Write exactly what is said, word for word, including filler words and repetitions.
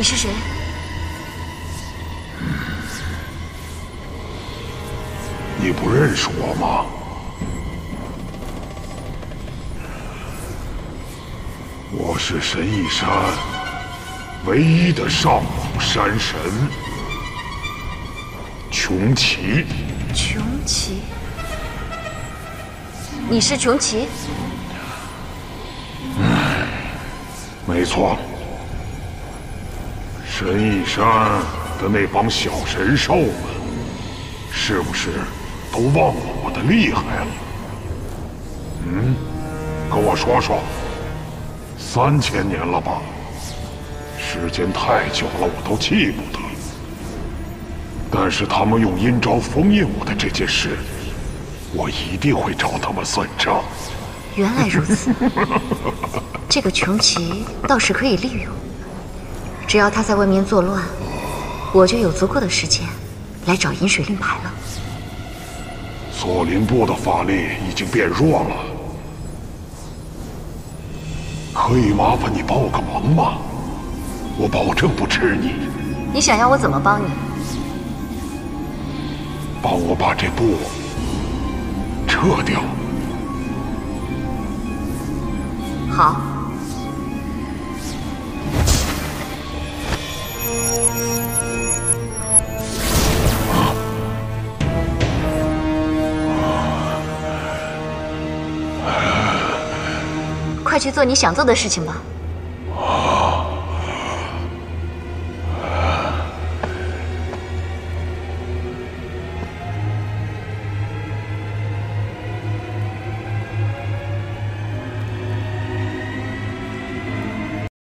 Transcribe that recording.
是谁？ 你不认识我吗？我是神翼山唯一的上古山神穷奇。 穷奇？你是穷奇？ 没错。神翼山的那帮小神兽们，是不是都忘了我的厉害了？嗯，跟我说说。三千年了吧？时间太久了，我都记不得。但是他们用阴招封印我的这件事，我一定会找他们算账。 原来如此，这个穷奇倒是可以利用。只要他在外面作乱，我就有足够的时间来找饮水令牌了。 索林波的法力已经变弱了，可以麻烦你帮我个忙吗？我保证不吃你。 你想要我怎么帮你？ 帮我把这布撤掉。 好。快去做你想做的事情吧。